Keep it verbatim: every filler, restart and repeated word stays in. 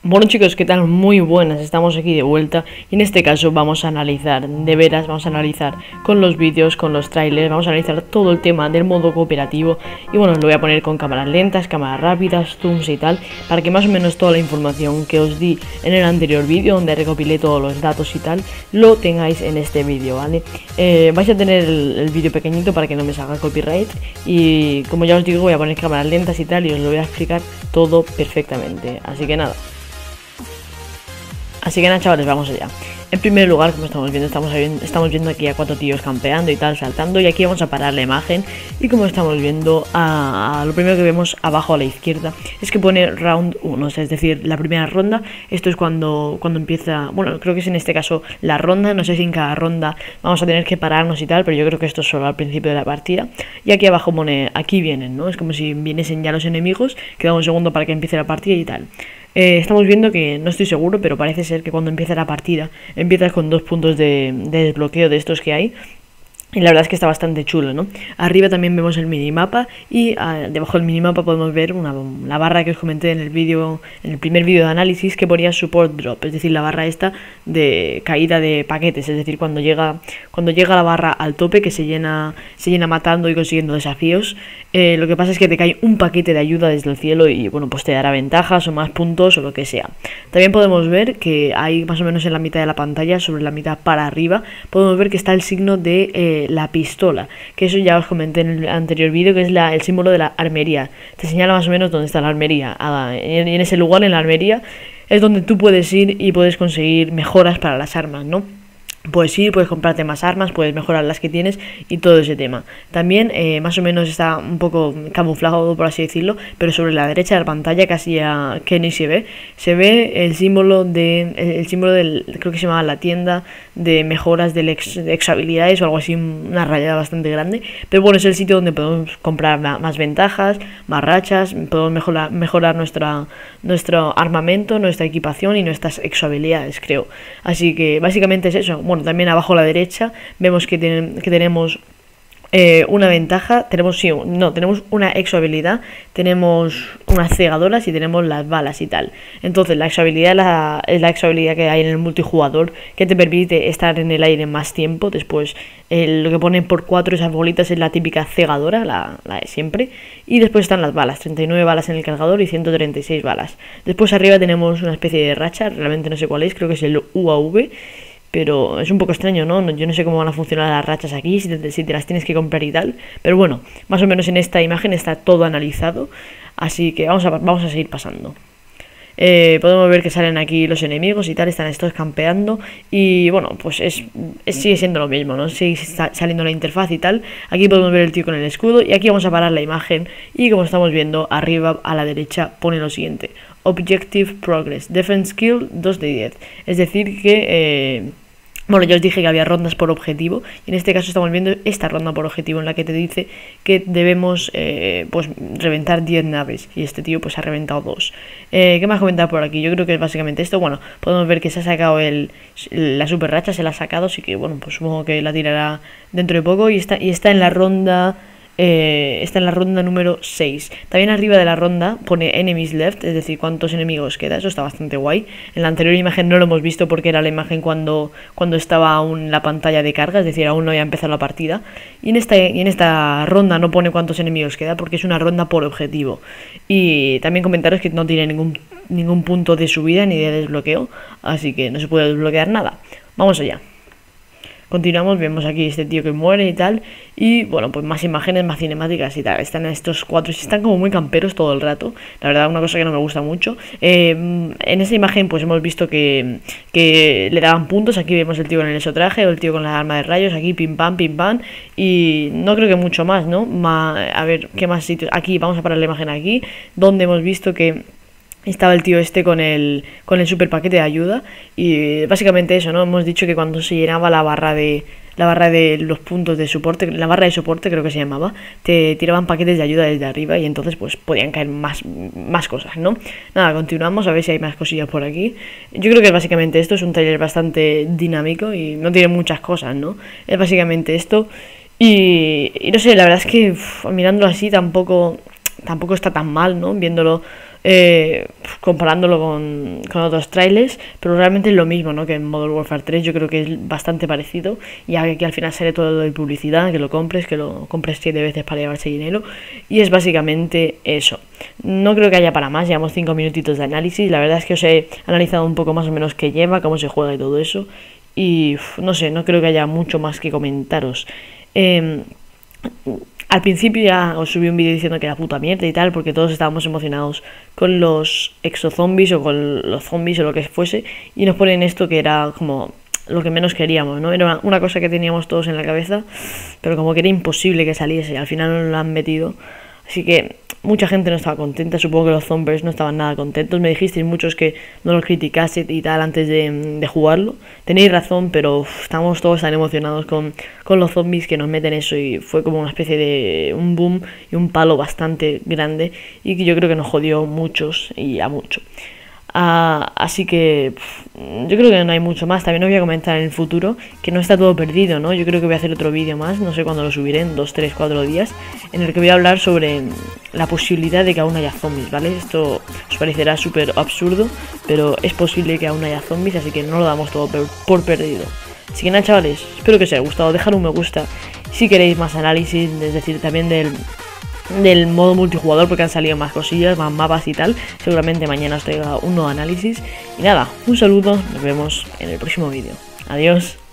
Bueno chicos, ¿qué tal? Muy buenas, estamos aquí de vuelta y en este caso vamos a analizar, de veras, vamos a analizar con los vídeos, con los trailers, vamos a analizar todo el tema del modo cooperativo y bueno, os lo voy a poner con cámaras lentas, cámaras rápidas, zooms y tal, para que más o menos toda la información que os di en el anterior vídeo, donde recopilé todos los datos y tal, lo tengáis en este vídeo, ¿vale? Eh, vais a tener el, el vídeo pequeñito para que no me salga copyright y como ya os digo voy a poner cámaras lentas y tal y os lo voy a explicar todo perfectamente, así que nada. Así que nada chavales, vamos allá. En primer lugar, como estamos viendo, estamos viendo, estamos viendo aquí a cuatro tíos campeando y tal, saltando. Y aquí vamos a parar la imagen. Y como estamos viendo, a, a lo primero que vemos abajo a la izquierda es que pone round uno, o sea, es decir, la primera ronda. Esto es cuando, cuando empieza, bueno, creo que es en este caso la ronda. No sé si en cada ronda vamos a tener que pararnos y tal, pero yo creo que esto es solo al principio de la partida. Y aquí abajo pone, aquí vienen, ¿no? Es como si viniesen ya los enemigos. Queda un segundo para que empiece la partida y tal. Eh, estamos viendo que, no estoy seguro, pero parece ser que cuando empieza la partida empiezas con dos puntos de, de desbloqueo de estos que hay. Y la verdad es que está bastante chulo, ¿no? Arriba también vemos el minimapa y uh, debajo del minimapa podemos ver una, la barra que os comenté en el vídeo, en el primer vídeo de análisis, que ponía support drop, es decir, la barra esta de caída de paquetes, es decir, cuando llega cuando llega la barra al tope, que se llena se llena matando y consiguiendo desafíos, eh, lo que pasa es que te cae un paquete de ayuda desde el cielo y bueno, pues te dará ventajas o más puntos o lo que sea. También podemos ver que hay más o menos en la mitad de la pantalla, sobre la mitad para arriba, podemos ver que está el signo de eh, la pistola, que eso ya os comenté en el anterior vídeo, que es la, el símbolo de la armería. Te señala más o menos dónde está la armería. Ah, en, en ese lugar, en la armería, es donde tú puedes ir y puedes conseguir mejoras para las armas, ¿no? Puedes ir, puedes comprarte más armas, puedes mejorar las que tienes y todo ese tema. También eh, más o menos está un poco camuflado, por así decirlo, pero sobre la derecha de la pantalla, casi a que ni se ve, se ve el símbolo de el símbolo del, creo que se llama la tienda de mejoras del ex, de ex habilidades o algo así, una rayada bastante grande. Pero bueno, es el sitio donde podemos comprar más ventajas, más rachas, podemos mejorar, mejorar nuestra, nuestro armamento, nuestra equipación y nuestras ex habilidades, creo. Así que básicamente es eso. Bueno, también abajo a la derecha vemos que, ten, que tenemos eh, una ventaja, tenemos sí, no, tenemos una exohabilidad, tenemos unas cegadoras y tenemos las balas y tal. Entonces la exohabilidad la, es la exohabilidad que hay en el multijugador, que te permite estar en el aire más tiempo. Después eh, lo que ponen por cuatro esas bolitas es la típica cegadora, la, la de siempre. Y después están las balas, treinta y nueve balas en el cargador y ciento treinta y seis balas. Después arriba tenemos una especie de racha, realmente no sé cuál es, creo que es el U A V. Pero es un poco extraño, ¿no? Yo no sé cómo van a funcionar las rachas aquí, si te, si te las tienes que comprar y tal. Pero bueno, más o menos en esta imagen está todo analizado. Así que vamos a, vamos a seguir pasando. Eh, podemos ver que salen aquí los enemigos y tal, están estos campeando. Y bueno, pues es, es sigue siendo lo mismo, ¿no? Sigue saliendo la interfaz y tal. Aquí podemos ver el tío con el escudo. Y aquí vamos a parar la imagen. Y como estamos viendo, arriba a la derecha pone lo siguiente: Objective Progress, Defense Skill dos de diez. Es decir que... Eh, Bueno, ya os dije que había rondas por objetivo y en este caso estamos viendo esta ronda por objetivo en la que te dice que debemos eh, pues reventar diez naves y este tío pues ha reventado dos. Eh, ¿Qué más comentar por aquí? Yo creo que es básicamente esto. Bueno, podemos ver que se ha sacado el, la super racha, se la ha sacado, así que bueno, pues supongo que la tirará dentro de poco y está, y está en la ronda... Eh, está en la ronda número seis. También arriba de la ronda pone enemies left, es decir, cuántos enemigos queda. Eso está bastante guay. En la anterior imagen no lo hemos visto porque era la imagen cuando, cuando estaba aún la pantalla de carga, es decir, aún no había empezado la partida. Y en, esta, y en esta ronda no pone cuántos enemigos queda porque es una ronda por objetivo. Y también comentaros que no tiene ningún, ningún punto de subida ni de desbloqueo, así que no se puede desbloquear nada. Vamos allá. Continuamos, vemos aquí este tío que muere y tal. Y bueno, pues más imágenes, más cinemáticas y tal. Están estos cuatro, están como muy camperos todo el rato. La verdad, una cosa que no me gusta mucho. eh, En esta imagen pues hemos visto que, que le daban puntos. Aquí vemos el tío con el exotraje o el tío con la arma de rayos. Aquí pim pam, pim pam. Y no creo que mucho más, ¿no? Ma, a ver, ¿qué más sitios? Aquí, vamos a parar la imagen aquí, donde hemos visto que estaba el tío este con el con el super paquete de ayuda. Y básicamente eso, ¿no? Hemos dicho que cuando se llenaba la barra de la barra de los puntos de soporte, la barra de soporte creo que se llamaba, te tiraban paquetes de ayuda desde arriba y entonces pues podían caer más, más cosas, ¿no? Nada, continuamos a ver si hay más cosillas por aquí. Yo creo que básicamente esto es un taller bastante dinámico y no tiene muchas cosas, ¿no? Es básicamente esto. Y, y no sé, la verdad es que uf, mirándolo así tampoco tampoco está tan mal, ¿no? Viéndolo eh, comparándolo con, con otros trailers, pero realmente es lo mismo, ¿no? Que en Modern Warfare tres. Yo creo que es bastante parecido, ya que aquí al final sale todo lo de publicidad, que lo compres, que lo compres siete veces para llevarse dinero, y es básicamente eso. No creo que haya para más, llevamos cinco minutitos de análisis. La verdad es que os he analizado un poco más o menos qué lleva, cómo se juega y todo eso, y uf, no sé, no creo que haya mucho más que comentaros. Eh, Al principio ya os subí un vídeo diciendo que era puta mierda y tal, porque todos estábamos emocionados con los exozombies o con los zombies o lo que fuese, y nos ponen esto que era como lo que menos queríamos, ¿no? Era una cosa que teníamos todos en la cabeza, pero como que era imposible que saliese, al final no lo han metido. Así que mucha gente no estaba contenta, supongo que los zombies no estaban nada contentos. Me dijisteis muchos que no lo criticase y tal antes de, de jugarlo. Tenéis razón, pero uf, estamos todos tan emocionados con, con los zombies que nos meten eso, y fue como una especie de un boom y un palo bastante grande, y que yo creo que nos jodió muchos y a mucho. Uh, así que pff, yo creo que no hay mucho más. También os voy a comentar en el futuro que no está todo perdido, ¿no? Yo creo que voy a hacer otro vídeo más, no sé cuándo lo subiré, en dos, tres, cuatro días, en el que voy a hablar sobre la posibilidad de que aún haya zombies, ¿vale? Esto os parecerá súper absurdo, pero es posible que aún haya zombies, así que no lo damos todo por, por perdido. Así que nada, chavales, espero que os haya gustado. Dejad un me gusta si queréis más análisis, es decir, también del... del modo multijugador, porque han salido más cosillas, más mapas y tal. Seguramente mañana os traiga un nuevo análisis. Y nada, un saludo, nos vemos en el próximo vídeo. Adiós.